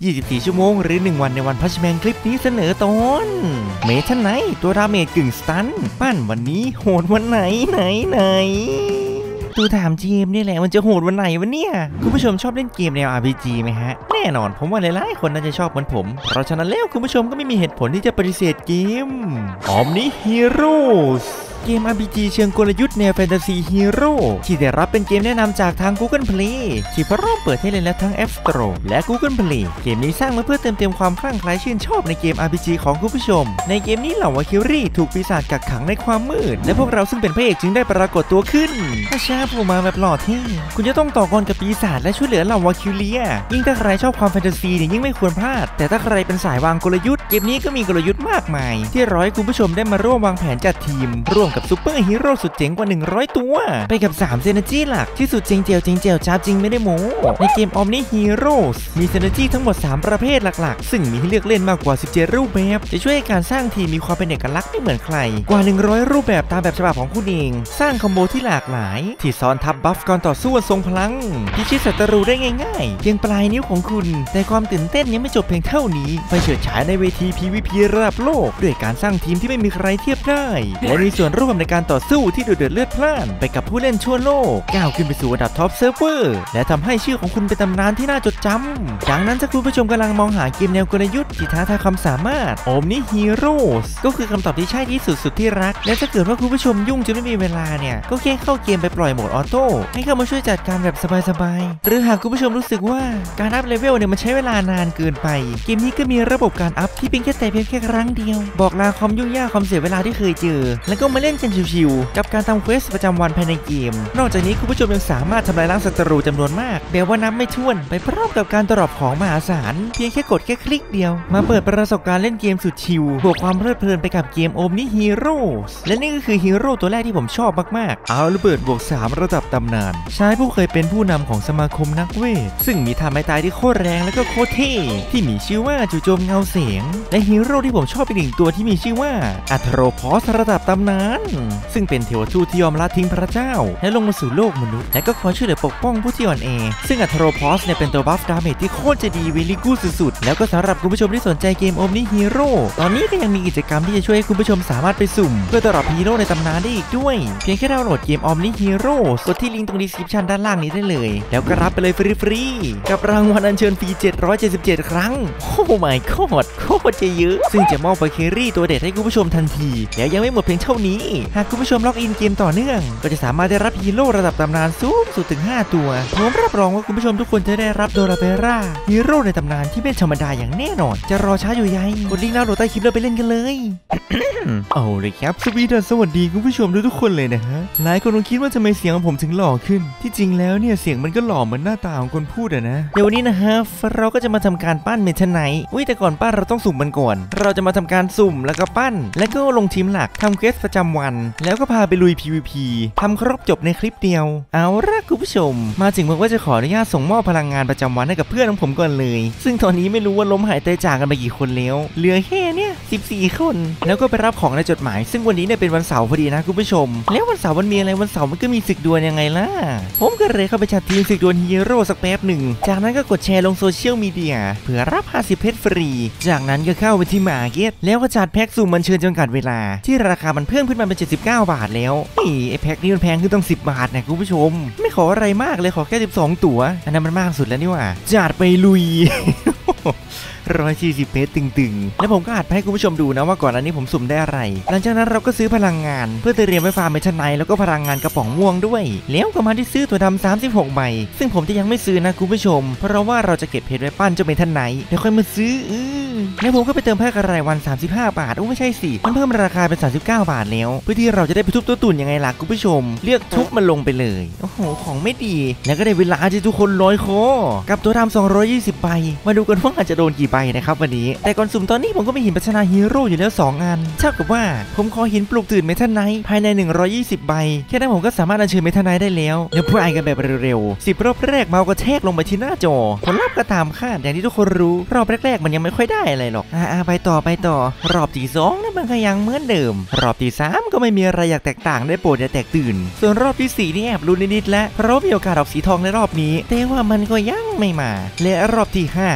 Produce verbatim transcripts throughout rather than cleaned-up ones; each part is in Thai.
ยี่สิบสี่ ชั่วโมงหรือหนึ่งวันในวันพัชแมงคลิปนี้เสนอตอนเมทันไนตัวดาเมจกึ่งสตันปั้นวันนี้โหดวันไหนไหนไหนตูถามเจมนี่แหละมันจะโหดวันไหนวะเนี่ยคุณผู้ชมชอบเล่นเกมแนว อาร์ พี จี ไหมฮะแน่นอนผมว่าหลายๆคนน่าจะชอบเหมือนผมเพราะฉะนั้นแล้วคุณผู้ชมก็ไม่มีเหตุผลที่จะปฏิเสธเกม Omni Heroesเกม อาร์ พี จี เชิงกลยุทธ์แนวแฟนตาซีฮีโร่ที่ได้รับเป็นเกมแนะนำจากทาง Google Play ที่พร้อมเปิดให้เล่นแล้วทั้ง App Store และ Google Play เกมนี้สร้างมาเพื่อเติมเต็มความคลั่งไคล้ชื่นชอบในเกม อาร์ พี จี ของคุณผู้ชมในเกมนี้เหล่าวาคิรี่ถูกปีศาจกักขังในความมืดและพวกเราซึ่งเป็นพระเอกจึงได้ปรากฏตัวขึ้นถ้าช้าโผล่มาแบบหล่อเท่คุณจะต้องต่อกรกับปีศาจและช่วยเหลือเหล่าวาคิเรียยิ่งถ้าใครชอบความแฟนตาซีเนี่ยยิ่งไม่ควรพลาดแต่ถ้าใครเป็นสายวางกลยุทธ์เกมนี้ก็มีกลยุทธ์มากมายที่รอให้คุณผู้ชมได้มาร่วมวางแผนจัดทีมร่วมกับซูเปอร์ฮีโร่สุดเจ๋งกว่าหนึ่งร้อยตัวไปกับสามเซนจีหลักที่สุดเจ๋งเจียวเจ๋งเจียวจ้าจริงไม่ได้โม้ในเกม Omni Heroes มีเซนจีทั้งหมดสามประเภทหลักๆซึ่งมีให้เลือกเล่นมากกว่าสิบเจ็ดรูปแบบจะช่วยให้การสร้างทีมมีความเป็นเอกลักษณ์ไม่เหมือนใครกว่าหนึ่งร้อยรูปแบบตามแบบฉบับของคุณเองสร้างคอมโบที่หลากหลายที่ซ้อนทับบัฟก่อนต่อสู้ทรงพลังพิชิตศัตรูได้ง่ายๆเพียงปลายนิ้วของคุณแต่ความตื่นเต้นยังไม่จบเพียงเท่านี้ไปเฉิดฉายในเวที พี วี พี ระดับโลกด้วยการสร้างทีมที่ไม่มีใครเทียบได้และมีส่วนร่วมในการต่อสู้ที่ดุเดือดเลือดพล่านไปกับผู้เล่นทั่วโลกก้าวขึ้นไปสู่ระดับท็อปเซิร์ฟเวอร์และทำให้ชื่อของคุณเป็นตำนานที่น่าจดจำดังนั้นถ้าคุณผู้ชมกำลังมองหาเกมแนวกลยุทธ์ที่ท้าทายความสามารถ Omni Heroes ก็คือคำตอบที่ใช่ที่สุดสุดที่รักและถ้าเกิดว่าคุณผู้ชมยุ่งจนไม่มีเวลาเนี่ยก็แค่เข้าเกมไปปล่อยโหมดออโต้ให้เข้ามาช่วยจัดการแบบสบายๆหรือหากคุณผู้ชมรู้สึกว่าการอัพเลเวลเนี่ยมันใช้เวลานานเกินไปเกมนี้ก็มีระบบการอัพที่เป็นแค่แต่เพียงแค่ครั้งเดียวบอกลาความยุ่งยากความเสียเวลาที่เคยเจอแล้วก็มาเล่นกันชิวๆกับการทำเควสประจำวันภายในเกมนอกจากนี้คุณผู้ชมยังสามารถทำลายล้างศัตรูจำนวนมากแบบว่านับไม่ถ้วนไปพร้อมกับการตรอบของมหาศาลเพียงแค่กดแค่คลิกเดียวมาเปิดประสบการณ์เล่นเกมสุดชิลบวกความเพลิดเพลินไปกับเกม Omni Heroes และนี่ก็คือฮีโร่ตัวแรกที่ผมชอบมากๆเอาระเบิดบวกสามระดับตำนานชายผู้เคยเป็นผู้นำของสมาคมนักเวทซึ่งมีท่าไม้ตายที่โคตรแรงและก็โคตรเท่ที่มีชื่อว่าจู่โจมเงาเสียงและฮีโร่ที่ผมชอบเป็นหนึ่งตัวที่มีชื่อว่าอัธโรพอสระดับตำนานซึ่งเป็นเทวทูตที่ยอมละทิ้งพระเจ้าและลงมาสู่โลกมนุษย์และก็คอยช่วยเหลือปกป้องผู้ที่อ่อนแอซึ่งอัธโรพอสเนี่ยเป็นตัวบัฟดาเมจที่โคตรจะดีเวลิกูสุดๆแล้วก็สำหรับคุณผู้ชมที่สนใจเกม Omni Hero ตอนนี้ก็ยังมีกิจกรรมที่จะช่วยให้คุณผู้ชมสามารถไปสุ่มเพื่อตลอดฮีโร่ในตำนานได้อีกด้วยเพียงแค่ดาวน์โหลดเกม Omni Hero กดที่ลิงก์ตรง description ด้านล่างนี้ได้เลยแล้วก็รับไปเลยฟรีๆกับรางวัลอัญเชิญฟรีเจ็ดร้อยเจ็ดสิบเจ็ดครั้งโอ้ my god โคตรจะเยอะซึ่งจะมอบไปแครี่ตัวเด็ดให้คุณผู้ชมทันทีแล้วยังไม่หมดเพียงเท่านี้หากคุณผู้ชมล็อกอินเกมต่อเนื่องก็จะสามารถได้รับฮีโร่ระดับตำนานสูงสุดถึงห้าตัวผมรับรองว่าคุณผู้ชมทุกคนจะได้รับโดราเบร่าฮีโร่ในตำนานที่ไม่ธรรมดาอย่างแน่นอนจะรอช้าอยู่ใหญ่กดลิงก์ดาวน์โหลดใต้คลิปแล้วไปเล่นกันเลย เอาเลยครับสวีดัสสวัสดีคุณผู้ชมทุกคนเลยนะฮะหลายคนคงคิดว่าทำไมเสียงของผมถึงหล่อขึ้นที่จริงแล้วเนี่ยเสียงมันก็หล่อเหมือนหน้าตาของคนพูดอะนะเดี๋ยววันนี้นะฮะเราก็จะมาทำการปั้นเมทันไนท์อุ้ยแต่ก่อนปั้นเราต้องสุ่มมันก่อนเราจะมาทำการสุ่มแล้วก็ปั้นแล้วก็ลงทีมหลักทำเควสประจำวันแล้วก็พาไปลุย พี วี พี ทำครบจบในคลิปเดียวเอาละคุณผู้ชมมาถึงผมก็จะขออนุญาตส่งมอบพลังงานประจำวันให้กับเพื่อนของผมก่อนเลยซึ่งตอนนี้ไม่รู้ว่าล้มหายตายจากกันไปกี่คนแล้วเหลือแค่เนี่ยสิบสี่คนแล้วก็ไปรับของในจดหมายซึ่งวันนี้เนี่ยเป็นวันเสาร์พอดีนะคุณผู้ชมแล้ววันเสาร์มันมีอะไรวันเสาร์มันก็มีศึกดวลยังไงล่ะผมก็เลยเข้าไปจัดทีมศึกดวลฮีโร่สักแป๊บหนึ่งจากนั้นก็กดแชร์ลงโซเชียลมีเดียเพื่อรับห้าสิบเพชรฟรีจากนั้นก็เข้าไปที่มาร์เก็ตแล้วก็จัดแพ็กสุ่มมันเชิญจำกัดเวลาที่ราคามันเพิ่มขึ้นมาเป็นเจ็ดสิบเก้าบาทแล้วนี่ไอแพ็กนี้มันแพงขึ้นต้องสิบบาทนะคุณผู้ชมไม่ขออะไรมากเลยขอแค่สิบสองตั๋วอันนั้นมันมากสุดแล้วนี่หว่าจัดไปลุย ร้อยสี่สิบเพชรตึงๆแล้วผมก็อัดให้คุณผู้ชมดูนะว่าก่อนอันนี้ผมสุ่มได้อะไรหลังจากนั้นเราก็ซื้อพลังงานเพื่อเตรียมไว้ฟาร์มเมทันไนท์แล้วก็พลังงานกระป๋องม่วงด้วยแล้วก็มาที่ซื้อตัวดำสามสิบหกใบซึ่งผมจะยังไม่ซื้อนะคุณผู้ชมเพราะว่าเราจะเก็บเพชรไว้ปั้นเจ้าเมทันไนท์เดี๋ยวค่อยมาซื้อแล้วผมก็ไปเติมแพ็ครายวันสามสิบห้าบาทโอ้ไม่ใช่สิมันเพิ่มราคาเป็นสามสิบเก้าบาทแล้วเพื่อที่เราจะได้ไปทุบตัวตุ่นยังไงล่ะคุณผู้ชมเลือกทุบมันลงไปเลยโอ้โหของไม่ดีแล้วก็ได้เวลาที่ทุกคนร้อยคอกับตัวดำสองร้อยยี่สิบใบมาดูกันว่าจะโดนกี่ใบนะครับวันนี้แต่ก่อนสุ่มตอนนี้ผมก็มีหินพัฒนาฮีโร่อยู่แล้วสองอันเท่ากับว่าผมขอหินปลุกตื่นเมทันไนท์ภายในหนึ่งร้อยยี่สิบใบแค่นั้นผมก็สามารถอัญเชิญเมทันไนท์ได้แล้วเดี๋ยวพูดกันแบบเร็วๆสิบรอบแรกเมาส์ก็แทกลงไปที่หน้าจอผลลัพธ์ก็ตามคาดอย่างที่ทุกคนรู้รอบแรกๆมันยังไม่ค่อยได้อะไรหรอกอ่าไปต่อไปต่อรอบที่สองนั่นมันก็ยังเหมือนเดิมรอบที่สามก็ไม่มีอะไรอยากแตกต่างได้โปรดอย่าแตกตื่นส่วนรอบที่สี่นี่แอบลุ้นนิดๆและเพราะมีโอกาสออกสีทองในรอบนี้แต่ว่ามันก็ยังไม่มาและรอบที่ห้าครับรอบ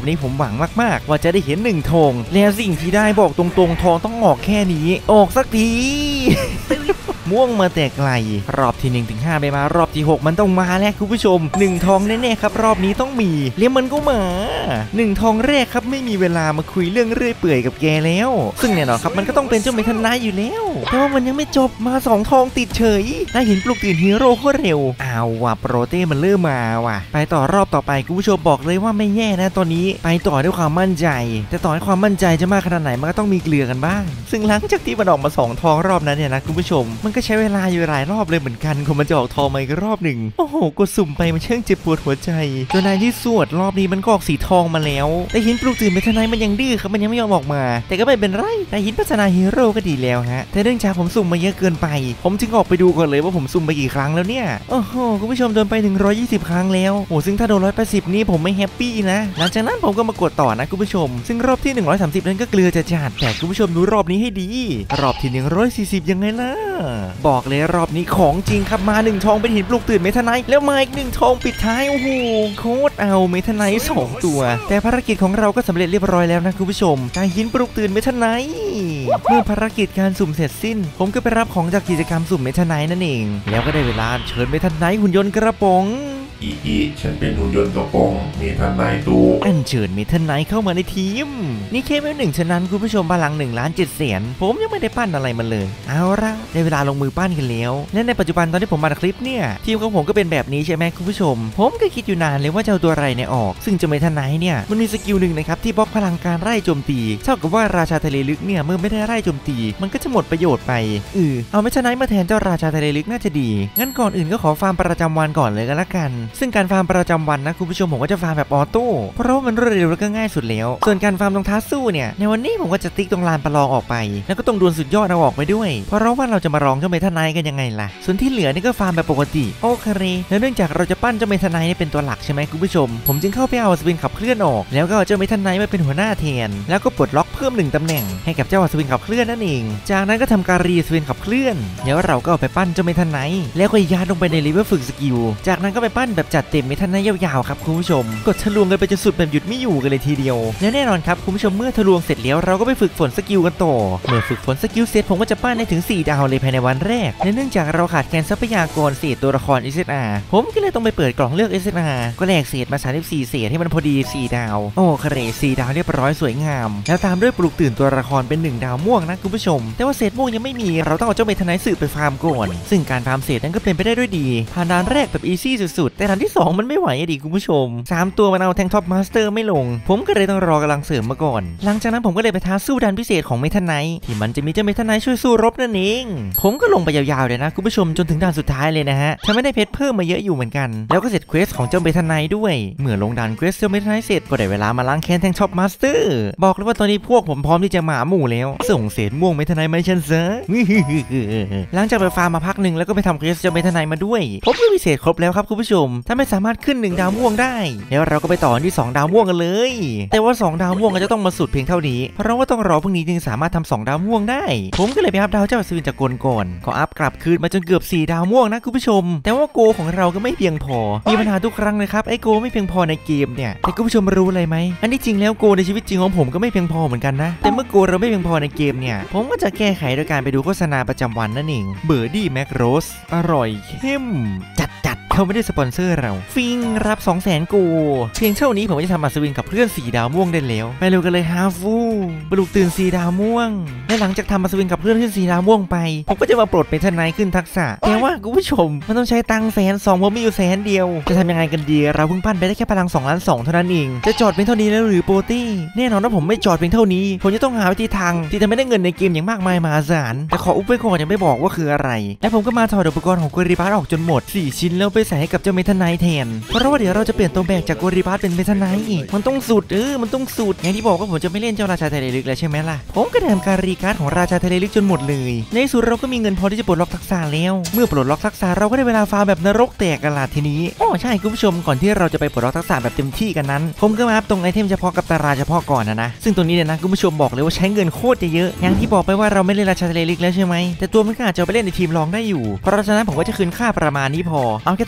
นี้ผมหวังมากๆว่าจะได้เห็นหนึ่งทองแล้วสิ่งที่ได้บอกตรงๆทองต้องออกแค่นี้ออกสักที ม่วงมาแต่ไกลรอบที่หนึ่งถึงห้าไปมารอบที่หกมันต้องมาแล้วคุณผู้ชมหนึ่งทองแน่ๆครับรอบนี้ต้องมีเลี้ยงมันก็มาหนึ่งทองแรกครับไม่มีเวลามาคุยเรื่องเรื่อยเปื่อยกับแกแล้วซึ่งแน่นอนครับมันก็ต้องเป็นเจ้าเมทันไนอยู่แล้วแต่ว่ามันยังไม่จบมาสองทองติดเฉยได้เห็นปลุกตื่นฮีโร่โคตรเร็วอ้าวว่ะโปรเต้มันเริ่มมาว่ะไปต่อรอบต่อไปคุณผู้ชมบอกเลยว่าไม่แย่นะตอนนี้ไปต่อด้วยความมั่นใจแต่ต่อให้ความมั่นใจจะมากขนาดไหนมันก็ต้องมีเกลือกันบ้างซึ่งหลังจากที่มันออกมาสองทองรอบนั้นเนี่ยนะคุณผู้ชมมันก็ใช้เวลาอยู่หลายรอบเลยเหมือนกันคนมันจะออกทองมาอีกรอบหนึ่งโอ้โหกดสุ่มไปมันช่างเจ็บปวดหัวใจจนในที่สุดรอบนี้มันก็ออกสีทองมาแล้วแต่หินปลุกตื่นเมทันไนมันยังดื้อครับมันยังไม่ยอมออกมาแต่ก็ไม่เป็นไรแต่หินพัฒนาฮีโร่ก็ดีแล้วฮะแต่เนื่องจากผมสุ่มมาเยอะเกินไปผมจึงออกไปดูก่อนเลยว่าผมสุ่มไปกี่ครั้งแล้วเนี่ยโอ้โหคุณผู้ชมโดนไปถึงหนึ่งร้อยยี่สิบครั้งแล้วโอ้ซึ่งถ้าโดนหนึ่งร้อยแปดสิบนี่ผมไม่แฮปปี้นะหลังจากนั้นผมก็มากดต่อนะคุณผู้ชมซึ่งรอบที่หนึ่งร้อยสามสิบนั้นก็เกลือจะจัดแต่คุณผู้ชมดูรอบนี้ให้ดีรอบที่หนึ่งร้อยสี่สิบยังไงล่ะบอกเลยรอบนี้ของจริงครับมาหนึ่งทองเป็นหินปลุกตื่นเมทันไนแล้วมาอีกหนึ่งทองปิดท้ายโอ้โหโคตรเอาเมทันไนสองตัวแต่ภารกิจของเราก็สำเร็จเรียบร้อยแล้วนะคุณผู้ชมการหินปลุกตื่นเมทันไนเมื่อภารกิจการสุ่มเสร็จสิ้นผมก็ไปรับของจากกิจกรรมสุ่มเมทันไนนั่นเองแล้วก็ได้เวลาเชิญเมทันไนหุ่นยนต์กระป๋องอีอีฉันเป็นหุ่นยนต์กระป๋องเมทันไนตูอัญเชิญเมทันไนเข้ามาในทีมนี่แค่ไม่หนึ่งฉะนั้นคุณผู้ชมพลังหนึ่งล้านเจ็ดแสนผมยังไม่ได้ปั้นอะไรมันเลยเอาละได้เวลาลงมือปั้นกันแล้วและในปัจจุบันตอนที่ผมมาในคลิปเนี่ยทีมของผมก็เป็นแบบนี้ใช่ไหมคุณผู้ชมผมก็คิดอยู่นานเลยว่าจะเอาตัวอะไรเนี่ยออกซึ่งเจ้าเมทันไนเนี่ยมันมีสกิลหนึ่งนะครับที่บล็อกพลังการไล่โจมตีเท่ากับว่าราชาทะเลลึกเนี่ยเมื่อไม่ได้ไล่โจมตีมันก็จะหมดประโยชน์ไปเออเอาเมทันไนมาแทนเจ้าราชาทะเลลึกน่าจะดีงั้นก่อนอื่นก็ขอฟาร์มประจำวันก่อนเลยกันละกันซึ่งการฟาร์มประจำวันนะคุณผู้ชมผมก็จะฟาร์มแบบออโต้เพราะว่ามันรวดเร็วและก็ง่ายสุดแล้วส่วนการฟาร์มตรงท้าสู้เนี่ยในวันนี้ผมก็จะติ๊กตรงลานประลองออกไปแล้วก็ตรงดวลสุดยอดเอาออกไปด้วยเพราะว่าเราจะมาลองเจ้าเมทันไนกันยังไงล่ะส่วนที่เหลือนี่ก็ฟาร์มแบบปกติโอเคแล้วเนื่องจากเราจะปั้นเจ้าเมทันไนเป็นตัวหลักใช่ไหมคุณผู้ชมผมจึงเข้าไปเอาสวินขับเคลื่อนออกแล้วก็เอาเจ้าเมทันไนมาเป็นหัวหน้าแทนแล้วก็ปลดล็อกเพิ่มหนึ่งตำแหน่งให้กับเจ้าสวินขับเคลื่อนนั่นเองจากนั้นก็ทำการรีสวินขับเคลื่อนแล้วเราก็เอาไปปั้นเจ้าเมทันไนแล้วก็ยัดลงไปในเลเวลฝึกสกิลจากนั้นก็ไปปั้นแบบจัดเต็มเมทันไนยาวๆครับคุณผู้ชมกดทะลวงกันไปจนสุดแบบหยุดไม่อยู่กันเลยทีเดียวและแน่นอนครับคุณผู้ชมเมื่อทะลวงเสร็จแล้วเราก็ไปฝึกฝนสกิลกันต่อเมื่อฝึกฝนสกิลเสร็จผมก็จะปั้นได้ถึงสี่ดาวเลยภายในวันแรกและเนื่องจากเราขาดแคลนทรัพยากรเศษตัวละคร เอส เอส อาร์ ผมก็เลยต้องไปเปิดกล่องเลือก เอส เอส อาร์ ก็แลกเศษมาสามสิบสี่เศษให้มันพอดีสี่ดาวโอ้เคเรสี่ดาวเรียบร้อยสวยงามแล้วตามด้วยปลุกตื่นตัวละครเป็นหนึ่งดาวม่วงนะคุณผู้ชมแต่ว่าเศษม่วงยังไม่มีเราต้องเอาเจ้าเมทันไนสืบไปฟาร์มก่อนซึ่งการฟาร์มเศษนั้นก็เป็นไปได้ด้วยดีผ่านด่านแรกแบบอีซี่สุดๆแต่ด่านที่สองมันไม่ไหวอะดิคุณผู้ชมสามตัวมันเอาแทงท็อปมาสเตอร์ไม่ลงผมก็เลยต้องรอกำลังเสริมมาก่อนหลังจากนั้นผมก็เลยไปท้าสู้ด่านพิเศษของเมทันไนที่มันจะมีเจ้าเมทันไนช่วยสู้รบนั่นเองผมก็ลงไปยาวๆเลยนะคุณผู้ชมจนถึงด่านสุดท้ายเลยนะฮะทำให้ได้เพชรเพิ่มมาเยอะอยู่เหมือนกันแล้วก็เสร็จเควสของเจ้าเมทันไนด้วยเมื่อลงด่านเควสเจ้าเมทันไนเสร็จก็ได้เวลามาล้างแค้นแทงท็อปมาสเตอร์บอกเลยว่าตอนนี้พวกผมพร้อมที่จะหมาหมู่แล้วส่งเศษม่วงเมทันไนมาให้ฉันซะหลังจากไปฟาร์มมาพักหนึ่งแล้วก็ไปทำเควสเจ้าเมทันไนมาด้วยผมก็พิเศษครบแล้วครับคุณผู้ชมถ้าไม่สามารถขึ้นหนึ่งดาวม่วงได้แล้วเราก็ไปต่อที่สองดาวม่วงกันเลยแต่ว่าสองดาวม่วงก็จะต้องมาสุดเพียงเท่านี้เพราะว่าต้องรอพรุ่งนี้จึงสามารถทำสองดาวม่วงได้ผมก็เลยไปอัพดาวเจ้าสวินจากกลก่อนก็อัพกลับคืนมาจนเกือบสี่ดาวม่วงนะคุณผู้ชมแต่ว่าโกของเราก็ไม่เพียงพอมีปัญหาทุกครั้งเลยครับไอโกไม่เพียงพอในเกมเนี่ยแต่คุณผู้ชมรู้อะไรไหมอันที่จริงแล้วโกในชีวิตจริงของผมก็ไม่เพียงพอเหมือนกันนะแต่เมื่อโกเราไม่เพียงพอในเกมเนี่ยผมก็จะแก้ไขโดยการไปดูโฆษณาประจำวันนั่นเองเบอร์ดี้แมคโรสอร่อยเข้มจัดจัดเขาไม่ได้สปอนเซอร์เราฟิงรับ สองแสน โกเพียงเท่านี้ผมจะทำอัศวินกับเพื่อนสี่ดาวม่วงได้แล้วไปเร็วกันเลยฮาฟูปลุกตื่นสี่ดาวม่วงและหลังจากทำอัศวินกับเพื่อนขึ้นสี่ดาวม่วงไปผมก็จะมาปลดเมทันไนขึ้นทักษะแต่ว่าคุณผู้ชมมันต้องใช้ตังค์แสนสองผมมีอยู่แสนเดียวจะทำยังไงกันดีเราเพิ่งปั้นไปได้แค่พลังสองล้านสองเท่านั้นเองจะจอดเพียงเท่านี้แล้วหรือโปตี้แน่นอนว่าผมไม่จอดเพียงเท่านี้ผมจะต้องหาวิธีทางที่จะไม่ได้เงินในเกมอย่างมากมายมหาศาลแต่ขออุบไว้ก่อนยังไม่บอกว่าคืออะไรและผมก็มาถอดอุปกรณ์ของโกริบัสออกจนหมดสี่ชิ้นแล้วไปใส่ให้กับเจ้าเมทันไนแทนเพราะว่าเดี๋ยวเราจะเปลี่ยนตัวแบกจากโกริบัสเป็นเมทันไนมันต้องสุดเออมันต้องสุดอย่างที่บอกว่าผมจะไม่เล่นเจ้าราชาทะเลลึกแล้วใช่ไหมล่ะผมก็ได้ทำการรีการ์ดของราชาทะเลลึกจนหมดเลยในสุดเราก็มีเงินพอที่จะปลดล็อกทักษะแล้วเมื่อปลดล็อกทักษะเราก็ได้เวลาฟาร์มแบบนรกแตกกันละทีนี้อ๋อใช่คุณผู้ชมก่อนที่เราจะไปปลดล็อกทักษะแบบเต็มที่กันนั้นผมก็มาอัพตรงไอเทมเฉพาะกับตาราเฉพาะก่อนนะนะซึ่งตัวนี้เนี่ยนะคุณผู้ชมบอกเลยว่าใช้เงินโคตรเยอะอย่างที่บอกไปว่าเราไม่เล่นราชาทะเลลึกแล้วใช่ไหมแต่ตัวมันก็อาจจะไปเล่นในทีมรองได้อยู่เพราะฉะนั้นผมก็จะคืนค่าประมาณนี้พอเอาแค่ตรง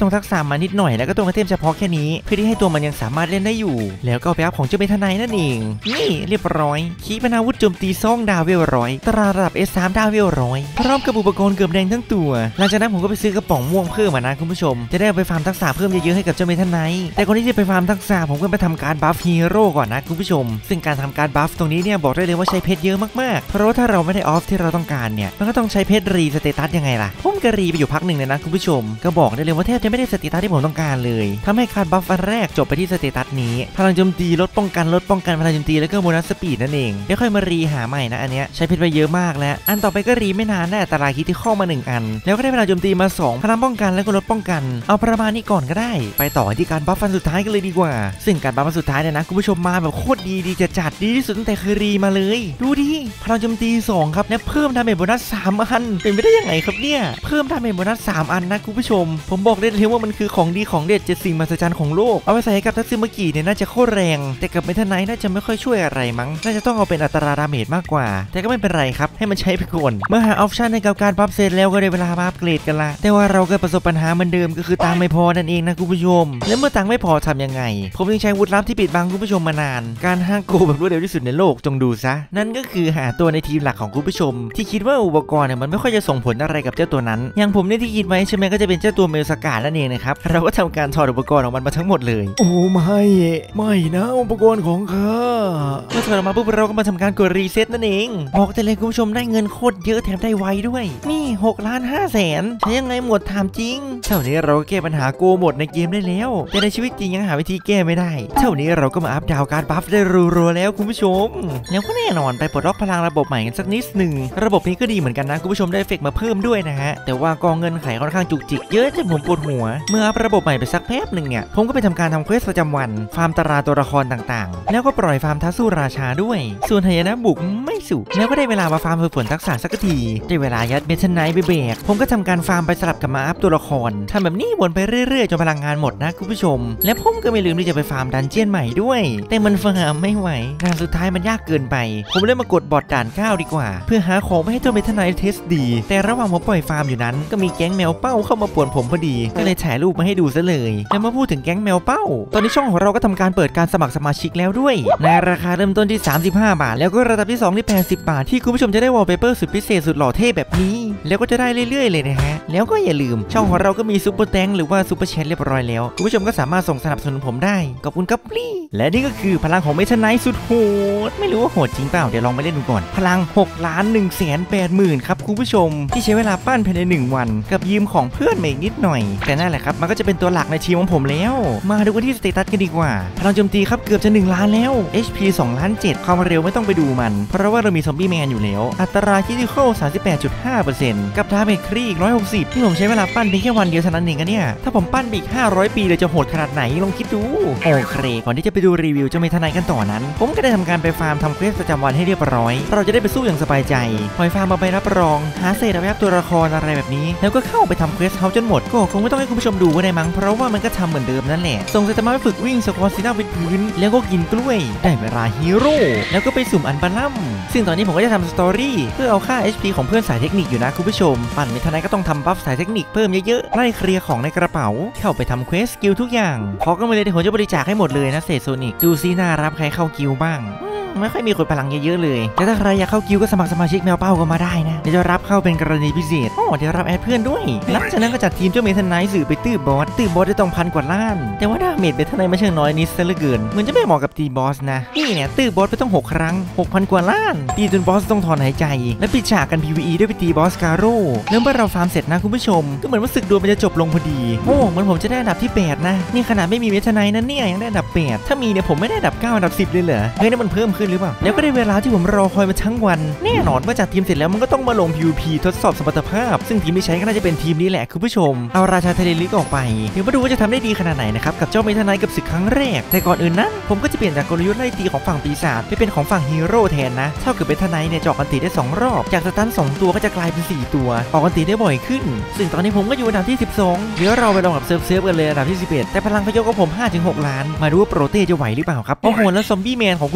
งทักษะมานิดหน่อยแล้วก็ตัวไอเทมเฉพาะแค่นี้เพื่อที่ให้ตัวมันยังสามารถเล่นได้อยู่แล้วก็ไปอัพของเจ้าเมทานายนั่นเองนี่เรียบร้อยขีปนาวุธโจมตีซ่องดาวเวลร้อยตราระดับ เอส สาม ดาวเวลร้อยพร้อมกับอุปกรณ์เกือบแดงทั้งตัวหลังจากนั้นผมก็ไปซื้อกระป๋องม่วงเพิ่มมานะคุณผู้ชมจะได้ไปฟาร์มทักษะเพิ่มเยอะๆให้กับเจ้าเมทานายแต่ก่อนที่จะไปฟาร์มทักษะผมก็ไปทำการบัฟฮีโร่ก่อนนะคุณผู้ชมซึ่งการทำการบัฟตรงนี้เนี่ยบอกได้เลยว่าใช้เพชรเยอะมากๆเพราะว่าถ้าเราไม่ได้ออฟที่เราต้องการเนี่ยมันก็ต้องใช้เพชรรีสเตตัสยังไงล่ะผมก็รีไปอยู่พักหนึ่งเลยนะคุณผู้ชมก็บอกได้เลยว่าแทบจะไม่ได้สเตตัสที่ผมต้องการเลยทำให้การบัฟอันแรกจบไปที่สเตตัสนี้พลังโจมตีลดป้องกันลดป้องกันพลังโจมตีแล้วก็โบนัสสปีดนั่นเองเดี๋ยวค่อยมารีหาใหม่นะอันเนี้ยใช้เพชรไปเยอะมากแล้วอันต่อไปก็รีไม่นานได้อัตราคิดที่เข้ามาหนึ่งอันแล้วก็ได้พลังโจมตีมาสองพลังป้องกันแล้วก็ลดป้องกันเอาประมาณนี้ก่อนก็ได้ไปต่อที่การบัฟฟันสุดท้ายกันเลยดีกว่าซึ่งการบัฟฟันสุดท้ายเนี่ยนะคุณผู้ชมมาแบบโคตรดีดีจะจัดดีที่สุดตั้งแต่เคยรีมาเลยดูดิพลังโจมตีสองครับและเพิ่มดาเมจโบนัสสามอันเป็นไปได้ยังไงครับเนี่ยเพิ่มดาเมจโบนัสสามอันนะคุณผู้ชมผมบอกได้เลยว่ามันคือของดีของเด็ดเจ็ดสิ่งมหัศจรรย์ของโลกเอาไปใส่กับทัตสึมากิเนี่ยน่าจะโคตรแรงแต่กับเมทานายน่าจะไม่ค่อยช่วยอะไรมั้งน่าจะต้องเอาเป็นอัตราดาเมจมากกว่าแต่ก็ไม่เป็นไรครับให้มันใช้ไปก่อนเมื่อหาออปชันในกับการบัฟเสร็จแล้วก็ได้เวลามาอัปเกรดกันละแต่ว่าเราก็ประสบปัญหาเหมือนเดิมก็คือตังค์ไม่พอนั่นเองนะคุณผู้ชมแล้วเมื่อตังค์ไม่พอทำยังไงผมยังใช้วุฒิลับที่ปิดบังคุณผู้ชมมานานการห้างโกแบบรวดเร็วที่สุดในโลกจงดูซะนั่นก็คือหาตัวในทีมหลักของคุณผู้ชมที่คิดว่าอุปกรณ์เนี่ยมันไม่ค่อยจะส่งผลอะไรกับเจ้าตัวนั้นอย่างผมเนี่ยที่คิดไว้ใช่ไหมก็จะเป็นเจ้าตัวเมลสกานั่นเองนะครับเราก็ทำการถอดอุปกรณ์ของมันมาทั้งหมดเลยโอ้ไม่ไม่นะอุปกรณ์ของข้าเมื่อถอดออกมาปุ๊บเราก็มาทำการกดรีเซ็ตนั่นเองบอกแต่เลยคุณผู้ชมได้เงินโคตรเยอะแถมได้ไวด้วยนี่หกล้านห้าแสนใช้ยังไงหมดถามจริงเท่านี้เราก็แก้ปัญหาโกหมดในเกมได้แล้วแต่ในชีวิตจริงยังหาวิธีแก้ไม่ได้เท่านี้เราก็มาอัพดาวการบัฟได้รัวๆแล้วคุณผู้ชมแล้วก็แน่นอนไปปลดล็อกพลังระบบใหม่กันสักนิดหนึ่งระบบนี้ก็ดีเหมือนกันนะคุณผู้ชมได้เอฟเฟกต์มาเพิ่มด้วยนะฮะแต่ว่ากองเงินไขค่อนข้างจุกจิกเยอะจนผมปวดหัวเมื่ออัพระบบใหม่ไปสักแป๊บหนึ่งเนี่ยผมก็ไปทำการทำเควสประจำวันฟาร์มตราตัวละครต่างๆแล้วก็ปล่อยฟาร์มท้าสู้ราชาด้วยส่วนหายนะบุกไม่สุแล้วก็ได้เวลามาฟาร์มฝึกฝนทักษะสักทีได้เวลายัดเมทานายไปแบกผมก็ทำการฟาร์มไปสลับกับมาอัพตัวละครทำแบบนี้วนไปเรื่อยๆจนพลังงานหมดนะคุณผู้ชมและผมก็ไม่ลืมที่จะไปฟาร์มดันเจี้ยนใหม่ด้วยแต่มันฟาร์มไม่ไหวด่านสุดท้ายมันยากเกินไปผมเลยมากดบอทด่านเก้าดีกว่าเพื่อหาของไปให้เจ้าเมทานายเทสดีแต่ระหว่างผมปล่อยฟาร์มอยู่นั้นก็มีแก๊งแมวเป้าเข้ามาป่วนผมพอดีก็เลยถ่ายรูปมาให้ดูซะเลยแล้วมาพูดถึงแก๊งแมวเป้าตอนนี้ช่องของเราก็ทำการเปิดการสมัครสมาชิกแล้วด้วยในราคาเริ่มต้นที่สามสิบห้าบาทแล้วก็ระดับที่สองที่แปดสิบบาทที่คุณผู้ชมจะได้วอลเปเปอร์สุดพิเศษสุดหล่อเท่แบบนี้แล้วก็จะได้เรื่อยๆเลยนะฮะแล้วก็อย่าลืมช่องของเราก็มีซุปเปอร์แตงหรือว่าซุปเปอร์แชทเรียบร้อยแล้วคุณผู้ชมก็สามารถส่งสนับสนุนผมได้ขอบคุณครับพี่และนี่ก็คือพลังของเมทานายสุดโหดไม่รู้ว่าโหดจริงเปล่าเดี๋ยวลองไปเล่นดูก่อนพลังหกล้านหนึ่งแสนแปดหมื่นครับคุณผู้ชมที่ใช้เวลาปั้นภายในหนึ่งวันกับยืมของเพื่อนมาอีกนิดหน่อยแต่นั่นแหละครับมันก็จะเป็นตัวหลักในทีมของผมแล้วมาดูกันที่สเตตัสกันดีกว่าพลังโจมตีครับเกือบจะหนึ่งล้านแล้ว เอช พี สองล้านเจ็ดความเร็วไม่ต้องไปดูมันเพราะว่าเรามีซอมบี้แมนอยู่แล้วอัตราคิทิคอล สามสิบแปดจุดห้าเปอร์เซ็นต์ กับดาเมจครีอีกหนึ่งร้อยหกสิบที่ผมใช้เวลาปั้นเพียงแค่วันเดียวเท่านั้นเองอะเนี่ยถ้าผมปั้นอีกห้าร้อยปีเลยจะโหดขนาดไหนลองคิดดูโอเคก่อนที่จะไปดูรีวิวเจ้าเมทานายกันต่อนั้นผมก็ได้ทำการไปฟาร์มทำเควสประจำวันให้เรียบร้อยเราจะได้ไปสู้อย่างสบายใจปล่อยฟาร์มมาไปรับรองหาเศษเอาไปอัพตัวละครอะไรแบบนี้แล้วก็เข้าไปทำเควสเขาจนหมดก็คงไม่ต้องให้คุณผู้ชมดูก็ได้มั้งเพราะว่ามันก็ทำเหมือนเดิมนั่นแหละส่งเซตมาไปฝึกวิ่งสควอตซีน่าวิดพื้นแล้วก็กินกล้วยได้เวลาฮีโร่แล้วก็ไปสุ่มอันปาลัมซึ่งตอนนี้ผมก็จะทำสตอรี่เพื่อเอาค่า เอช พี ของเพื่อนสายเทคนิคอยู่นะคุณผู้ชมปั่นเมทานายก็ต้องทำบัฟสายเทคนิคเพิ่มเยอะๆไล่เคลียร์ของในกระเป๋าเข้าไปทำเควสกิลทุกอย่างพอก็มาเลยที่ผมจะบริจาคให้หมดเลยนะเศษโซนิกดูซีน่ารับใครเข้ากิลบ้างไม่ค่อยมีคนพลังเยอะๆเลยแต่ถ้าใครอยากเข้ากิลก็สมัครสมาชิกแมวเป้าก็มาได้นะเดี๋ยวจะรับเข้าเป็นกรณีพิเศษอ๋อเดี๋ยวรับแอดเพื่อนด้วยหลังจากนั้นก็จัดทีมเจ้าเมทานายสื่อไปตื้อบอสตื้อบอสได้ต้องพันกว่าล้านแต่ว่าดาเมจเมทานายไม่เชิงน้อยนิดซะเหลือเกินเหมือนจะไม่เหมาะกับตีบอสนะนี่เนี่ยตื้อบอสไปต้องหกครั้ง หกพัน กว่าล้านตีจนบอสต้องถอนหายใจและปิดฉากกัน พี วี อี ด้วยไปตีบอสกาโร่แล้วเมื่อเราฟาร์มเสร็จนะคุณผู้ชมก็เหมือนว่าศึกดวลมันจะจบลงพอดีโอ้เหมือนผมจะได้อันดับที่แปดนะนี่ขนาดไม่มีเมทานายนั้นเนี่ยยังได้อันดับแปดถ้ามีเนี่ยผมไม่ได้อันดับเก้าอันดับสิบเลยเหรอเฮ้ยนั่นมันเพิ่มขึ้นหรือเปล่าแล้วก็ได้เวลาที่ผมรอคอยมาทั้งวันแน่นอนว่าจัดทีมเสร็จแล้วมันก็ต้องมาลง พี วี พี ทดสอบสมรรถภาพซึ่งทีมที่ใช้ก็น่าจะเป็นทีมนี้แหละคุณผู้ชมเอาราชาทะเลลึกออกไปเดี๋ยวมาดูว่าจะทำได้ดีขนาดไหนนะครับกับเจ้าเมทานายกับศึกครั้งแรกแต่ก่อนอื่นนั้นผมก็จะเปลี่ยนจากกลยุทธ์ไล่ตีของฝั่งปีศาจไปเป็นของฝั่งฮีโร่แทนนะเท่ากับเมทานายเนี่ยจะออกอันตีได้สองรอบจากสตันสองตัวก็จะกลายเป็นสี่ตัวออกอันตีได้บ่อยขึ้นซึ่งตอนนี้ผมก็อยู่อันดับที่สิบสองเดี๋ยวเราไปลองกับเซิร์ฟเซิร์ฟกันเลยอันดับที่สิบเอ็ดแต่พลังพยกของผม ห้าถึงหก ล้านมาดูว่าโปรเต้จะไหวหรือเปล่าครับโอ้โหแล้วซอมบี้แมนของคุณฉลามบุก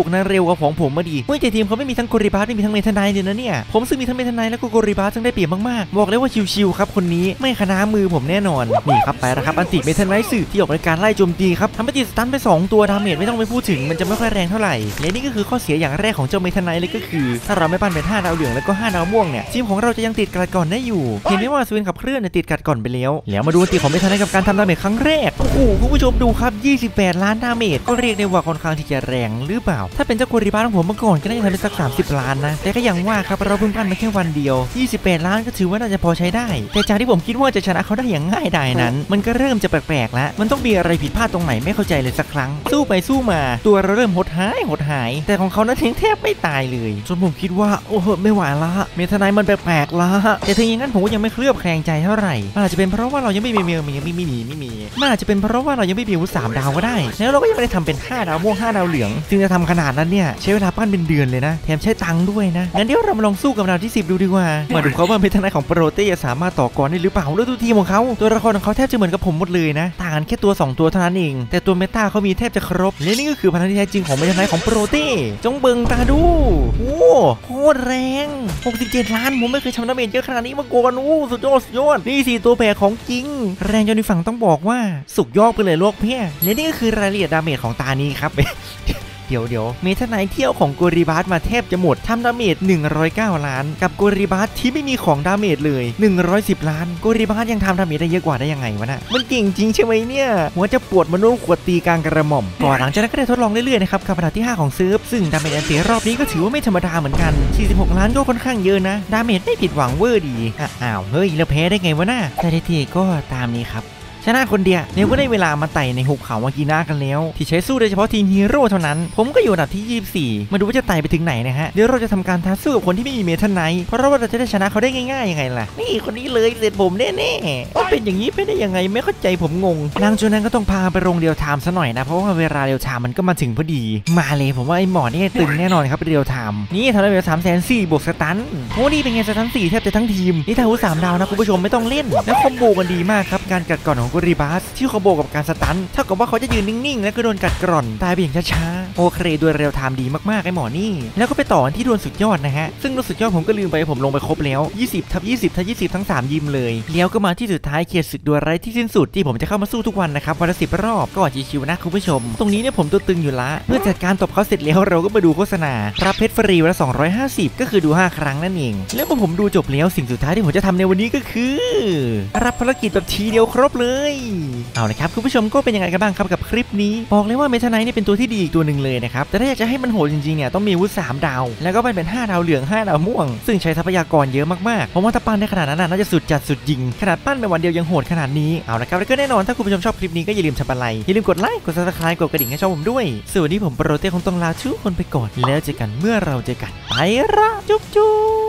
กนั้นเร็วกว่าของผมมาดีเฮ้ยแต่ทีมเขาไม่มีทั้งโกริบาสไม่มีทั้งเมทันไนเลยนะเนี่ยผมซึ่งมีทั้งเมทันไนแล้วก็โกริบาสซึ่งได้เปรียบมากๆบอกเลยว่าชิวๆครับคนนี้ไม่คณะมือผมแน่นอนนี่ครับไปแล้วครับอันติเมทันไนสื่อที่ออกในการไล่โจมตีครับทำให้ติดสตันไปสองตัวดาเมจไม่ต้องไปพูดถึงมันจะไม่ค่อยแรงเท่าไหร่และนี่ก็คือข้อเสียอย่างแรกของเจ้าเมทันไนเลยก็คือถ้าเราไม่ปั้นเป็นห้าดาวเหลืองแล้วก็ห้าดาวม่วงเนี่ยทีมของเราจะยังติดกัดก่อนได้อยู่เห็นไหมว่าสวินขับเคลื่อนเนี่ยติดกัดก่อนไปแล้วแล้วมาดูอันติของเมทันไนกับการทำดาเมจครั้งแรกโอ้โหคุณผู้ชมดูครับยี่สิบแปดล้านดาเมจก็เรียกได้ว่าค่อนข้างที่จะแรงหรือเปล่าถ้าเป็นเจ้าโกริบาสของผมเมื่อก่อนก็น่าจะทำได้สักสามสิบล้านนะแต่ก็ยังว่าครับเราเพิ่งปั้นมาแค่วันเดียวยี่สิบแปดล้านก็ถือว่าน่าจะพอใช้ได้แต่จากที่ผมคิดว่าจะชนะเขาได้อย่างง่ายดายนั้นมันก็เริ่มจะแปลกๆแล้วมันต้องมีอะไรผิดพลาดตรงไหนไม่เข้าใจเลยสักครั้งสู้ไปสู้มาตัวเราเริ่มหดหายหดหายแต่ของเขานั้นแทบไม่ตายเลยจนผมคิดว่าโอ้โหไม่ไหวละเมทันไนมันแปลกๆละแต่ถึงอย่างนั้นผมก็ยังไม่เคลือบแคลงใจเท่าไหร่มันอาจจะเป็นเพราะว่าเรายังไม่มีเมียมีไม่มีไม่มีไม่มีมันอาจจะเป็นเพราะว่าเรายังไม่มีอาวุธสามดาวก็ได้แล้วเราก็ยังไม่ได้ทำเป็นห้าดาวม่วงห้าดาวเหลืองจึงจะทำขนาดนั้นเนี่ยใช้เวลาปั้นเป็นเดือนเลยนะแถมใช้ตังค์ด้วยนะงั้นเดี๋ยวเรามาลองสู้กับดาวที่สิบดูดีกว่ามาดูเขาว่าเมทันไนของโปรเตจะสามารถต่อกรได้หรือเปล่าแล้วดูทีมของเขาตัวละครของเขาแทบจะเหมือนกับผมหมดเลยนะต่างกันแค่ตัวสองตัวเท่านั้นเองแต่ตัวเมตาเขามีแทบจะครบและนี่ก็คือพลังที่แท้จริงของเมทันไนของโปรเตจงเบิงตาดูโอ้โคตรแรงหกสิบเจ็ดล้านผมไม่เคยทำดาเมจเยอะขนาดนี้มาก่อนโอ้สุดยอดสุดยอดนี่สี่ตัวแปรของจริงแรงจนในฝั่งต้องบอกว่าสุกยอดไปเลยโลกเพี้ยและนี่ก็คือรายละเอียดดาเมจของตานี้ครับ เดี๋ยวเดี๋ยวเมทันไนเที่ยวของโกริบาสมาแทบจะหมดทำดาเมจหนึ่งร้อยเก้าล้านกับโกริบาสที่ไม่มีของดาเมจเลยหนึ่งร้อยสิบล้านโกริบาสยังทำดาเมจได้เยอะกว่าได้ยังไงวะน่ะมันเก่งจริงใช่ไหมเนี่ยหัวจะปวดมนุษย์ขวดตีกลางกระหม่อมก่อนหลังจากนั้นก็ได้ทดลองเรื่อยๆนะครับกับอันดับที่ห้าของเซิร์ฟซึ่งดาเมจอันเสียรอบนี้ก็ถือว่าไม่ธรรมดาเหมือนกันสี่สิบหกล้านก็ค่อนข้างเยอะนะดาเมจไม่ผิดหวังเวอร์ดีอ้าวเฮ้ยแล้วแพ้ได้ไงวะน่ะสถิติก็ตามนี้ครับชนะคนเดียวเนี่ยก็ได้เวลามาไต่ในหุบเขาวากีน่ากันแล้วที่ใช้สู้โดยเฉพาะทีมฮีโร่เท่านั้นผมก็อยู่อันดับที่ยี่สิบสี่มาดูว่าจะไต่ไปถึงไหนนะฮะเดี๋ยวเราจะทำการท้าสู้กับคนที่ไม่มีเมทันไนเพราะว่าเราจะได้ชนะเขาได้ง่ายๆยังไงล่ะนี่คนนี้เลยเสร็จผมแน่ๆว่าเป็นอย่างนี้ไปได้ยังไงไม่เข้าใจผมงงหลังจากนั้นก็ต้องพาไปโรงเรียวไทม์ซะหน่อยนะเพราะว่าเวลาเรียวไทม์มันก็มาถึงพอดีมาเลยผมว่าไอ้หมอนี่ตึงแน่นอนครับเรียวไทม์นี่ทำได้เวลสามแสนสี่บวกสตันโอ้นี่เป็นไงสตันสี่แทบจะทั้งทีมนี่ถ้าอาวุธสามดาวนะคุณผู้ชมไม่ต้องเล่นแล้วคอมโบกันดีมากครับการกัดก่อนของโกริบาสที่คอมโบกับการสตันเท่ากับว่าเขาจะยืนนิ่งๆแล้วก็โดนกัดกร่อนตายไปอย่างช้าๆโอเคดวลเรียวไทม์ดีมากๆไอ้หมอนี่แล้วก็ไปต่อที่ดวลสุดยอดนะฮะซึ่งดวลสุดยอดผมก็ลืมไปผมลงไปครบแล้วยี่สิบทับยี่สิบทับยี่สิบทั้งสามยิมเลยแล้วก็มาที่สุดท้ายเขียดศึกดวลไร้ที่สิ้นสุดที่ผมจะเข้ามาสู้ทุกวันนะครับวันละสิบรอบก็ชิวๆนะคุณผู้ชมตรงนี้เนี่ยผมตัวตึงอยู่ละเมื่อจัดการตบเขาเสร็จแล้วเราก็มาดูโฆษณารับเพชรฟรีวันละสองร้อยห้าสิบก็คือดูห้าครั้งนั่นเองแล้วเมื่อผมดูจบแล้วสิ่งสุดท้ายที่ผมจะทำในวันนี้ก็คือรับภารกิจแบบทีเดียวครบเลยเอาละครับคุณผู้ชมก็เป็นยังไงกันบ้างครับกับคลิปนี้บอกเลยว่าเมทันไนเนี่ยเป็นตัวที่ดีอีกตัวหนึ่งเลยนะครับแต่ถ้าอยากจะให้มันโหดจริงๆเนี่ยต้องมีอาวุธสามดาวแล้วก็เป็นห้าดาวเหลืองห้าดาวม่วงซึ่งใช้ทรัพยากรเยอะมากๆผมว่าถ้าปั้นได้ขนาดนั้นน่าจะสุดจัดสุดยิงขนาดปั้นเป็นวันเดียวยังโหดขนาดนี้เอาละครับแล้วก็แน่นอนถ้าคุณผู้ชมชอบคลิปนี้ก็อย่าลืมทำอะไรอย่าลืมกดไลค์กด ซับสไครบ์ กดกระดิ่งให้ช่องผมด้วยส่วนวันนี้ผมโปรเต้คงต้องลาทุกคนไปก่อนแล้วเจอกันเมื่อเราเจอกันไปละจุ๊บจุ๊บ